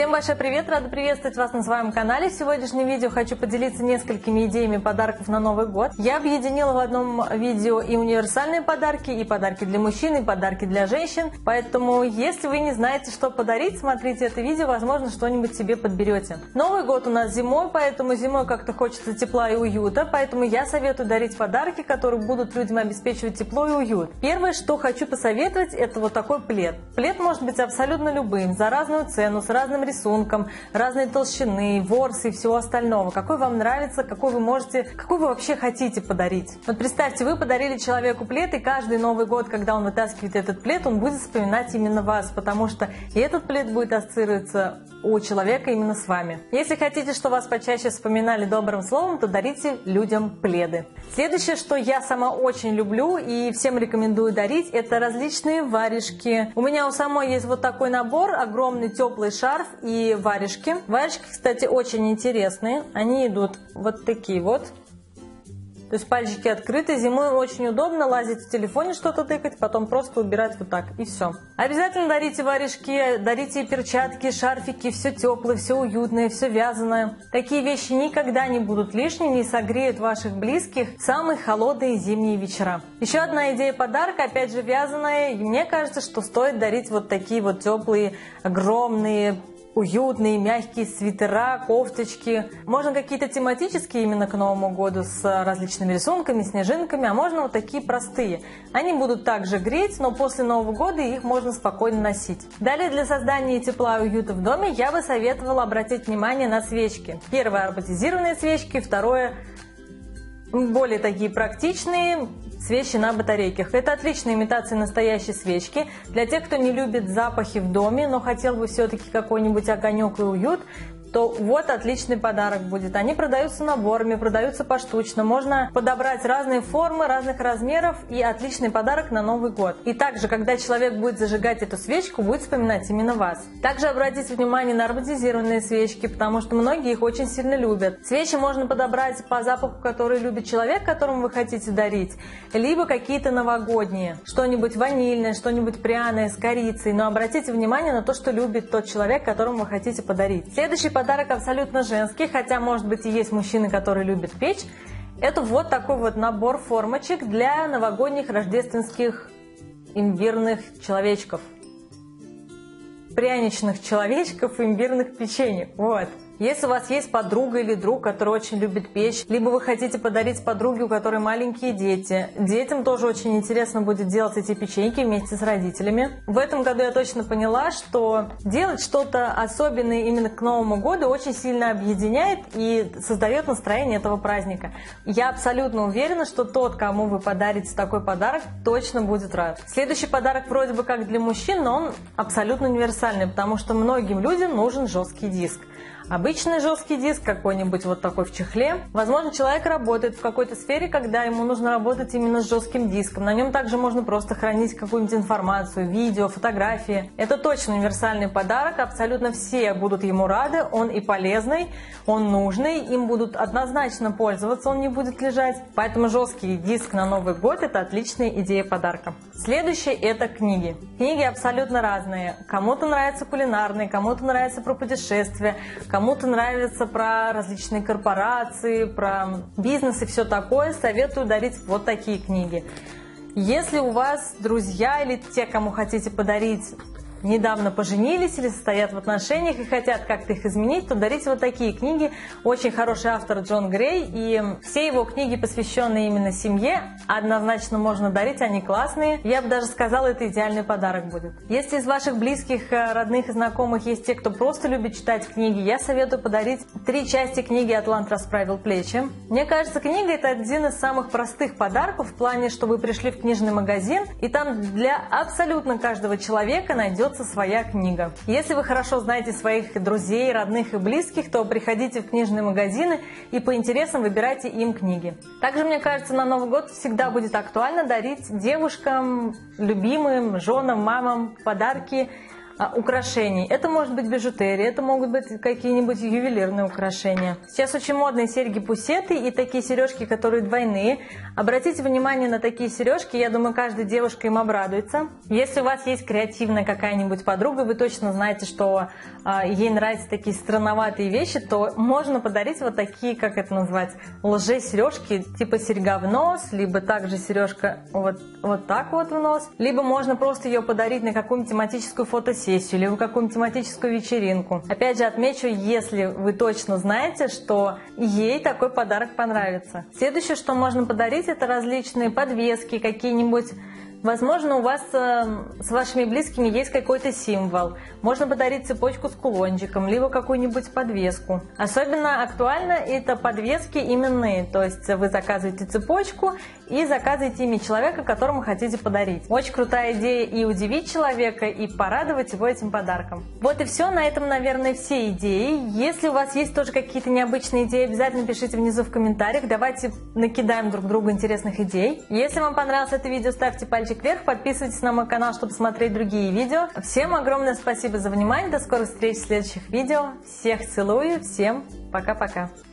Всем большой привет! Рада приветствовать вас на своем канале. В сегодняшнем видео хочу поделиться несколькими идеями подарков на Новый год. Я объединила в одном видео и универсальные подарки, и подарки для мужчин, и подарки для женщин. Поэтому, если вы не знаете, что подарить, смотрите это видео, возможно, что-нибудь себе подберете. Новый год у нас зимой, поэтому зимой как-то хочется тепла и уюта. Поэтому я советую дарить подарки, которые будут людям обеспечивать тепло и уют. Первое, что хочу посоветовать, это вот такой плед. Плед может быть абсолютно любым, за разную цену, с разным рисунком, разной толщины, ворс и всего остального. Какой вам нравится, какой вы вообще хотите подарить. Вот представьте, вы подарили человеку плед, и каждый Новый год, когда он вытаскивает этот плед, он будет вспоминать именно вас, потому что и этот плед будет ассоциироваться у человека именно с вами. Если хотите, чтобы вас почаще вспоминали добрым словом, то дарите людям пледы. Следующее, что я сама очень люблю и всем рекомендую дарить, это различные варежки. У меня у самой есть вот такой набор, огромный теплый шарф и варежки. Варежки, кстати, очень интересные. Они идут вот такие вот. То есть пальчики открыты, зимой очень удобно лазить в телефоне, что-то тыкать, потом просто убирать вот так, и все. Обязательно дарите варежки, дарите перчатки, шарфики, все теплое, все уютное, все вязаное. Такие вещи никогда не будут лишними и согреют ваших близких в самые холодные зимние вечера. Еще одна идея подарка, опять же вязаная, и мне кажется, что стоит дарить вот такие вот теплые, огромные, уютные, мягкие свитера, кофточки. Можно какие-то тематические именно к Новому году с различными рисунками, снежинками, а можно вот такие простые. Они будут также греть, но после Нового года их можно спокойно носить. Далее для создания тепла и уюта в доме я бы советовала обратить внимание на свечки. Первое — ароматизированные свечки, второе — более такие практичные свечи на батарейках. Это отличная имитация настоящей свечки. Для тех, кто не любит запахи в доме, но хотел бы все-таки какой-нибудь огонек и уют, то вот отличный подарок будет. Они продаются наборами, продаются поштучно. Можно подобрать разные формы, разных размеров, и отличный подарок на Новый год. И также, когда человек будет зажигать эту свечку, будет вспоминать именно вас. Также обратите внимание на ароматизированные свечки, потому что многие их очень сильно любят. Свечи можно подобрать по запаху, который любит человек, которому вы хотите дарить, либо какие-то новогодние. Что-нибудь ванильное, что-нибудь пряное, с корицей. Но обратите внимание на то, что любит тот человек, которому вы хотите подарить. Следующий подарок абсолютно женский, хотя, может быть, и есть мужчины, которые любят печь. Это вот такой вот набор формочек для новогодних рождественских имбирных человечков. Пряничных человечков и имбирных печенек. Вот. Если у вас есть подруга или друг, который очень любит печь, либо вы хотите подарить подруге, у которой маленькие дети, детям тоже очень интересно будет делать эти печеньки вместе с родителями. В этом году я точно поняла, что делать что-то особенное именно к Новому году очень сильно объединяет и создает настроение этого праздника. Я абсолютно уверена, что тот, кому вы подарите такой подарок, точно будет рад. Следующий подарок вроде бы как для мужчин, но он абсолютно универсальный, потому что многим людям нужен жесткий диск. Обычный жесткий диск, какой-нибудь вот такой в чехле. Возможно, человек работает в какой-то сфере, когда ему нужно работать именно с жестким диском. На нем также можно просто хранить какую-нибудь информацию, видео, фотографии. Это точно универсальный подарок, абсолютно все будут ему рады. Он и полезный, он нужный, им будут однозначно пользоваться, он не будет лежать. Поэтому жесткий диск на Новый год – это отличная идея подарка. Следующее – это книги. Книги абсолютно разные. Кому-то нравятся кулинарные, кому-то нравится про путешествия, кому-то нравится про различные корпорации, про бизнес и все такое. Советую дарить вот такие книги. Если у вас друзья или те, кому хотите подарить, недавно поженились или состоят в отношениях и хотят как-то их изменить, то дарите вот такие книги. Очень хороший автор Джон Грей, и все его книги, посвященные именно семье, однозначно можно дарить, они классные. Я бы даже сказала, это идеальный подарок будет. Если из ваших близких, родных и знакомых есть те, кто просто любит читать книги, я советую подарить 3 части книги «Атлант расправил плечи». Мне кажется, книга – это один из самых простых подарков в плане, что вы пришли в книжный магазин, и там для абсолютно каждого человека найдется своя книга. Если вы хорошо знаете своих друзей, родных и близких, то приходите в книжные магазины и по интересам выбирайте им книги. Также, мне кажется, на Новый год всегда будет актуально дарить девушкам, любимым, женам, мамам подарки украшений. Это может быть бижутерия, это могут быть какие-нибудь ювелирные украшения. Сейчас очень модные серьги-пусеты и такие сережки, которые двойные. Обратите внимание на такие сережки, я думаю, каждая девушка им обрадуется. Если у вас есть креативная какая-нибудь подруга, вы точно знаете, что ей нравятся такие странноватые вещи, то можно подарить вот такие, как это называется, лже-сережки, типа серьга в нос, либо также сережка вот так вот в нос, либо можно просто ее подарить на какую-нибудь тематическую фотосессию, либо какую-нибудь тематическую вечеринку. Опять же отмечу, если вы точно знаете, что ей такой подарок понравится. Следующее, что можно подарить, это различные подвески, какие-нибудь. Возможно, у вас с вашими близкими есть какой-то символ. Можно подарить цепочку с кулончиком, либо какую-нибудь подвеску. Особенно актуально это подвески именные. То есть вы заказываете цепочку и заказываете имя человека, которому хотите подарить. Очень крутая идея и удивить человека, и порадовать его этим подарком. Вот и все. На этом, наверное, все идеи. Если у вас есть тоже какие-то необычные идеи, обязательно пишите внизу в комментариях. Давайте накидаем друг другу интересных идей. Если вам понравилось это видео, ставьте пальчик вверх, подписывайтесь на мой канал, чтобы смотреть другие видео. Всем огромное спасибо за внимание, до скорых встреч в следующих видео. Всех целую, всем пока-пока.